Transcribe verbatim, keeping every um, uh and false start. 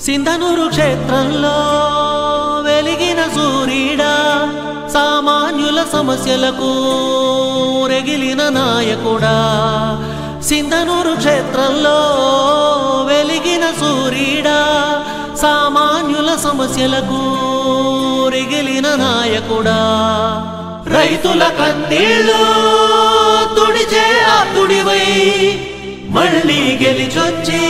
సింధనూరు క్షేత్రంలో వెలిగిన సూర్యుడా సామాన్యుల సమస్యలకు రెగిలిన నాయకుడా సింధనూరు క్షేత్రంలో వెలిగిన సూర్యుడా సామాన్యుల సమస్యలకు రెగిలిన నాయకుడా రైతుల కన్నీళ్ళు తుడిచే ఆతుడివై మళ్ళీ గెలిచొచ్చి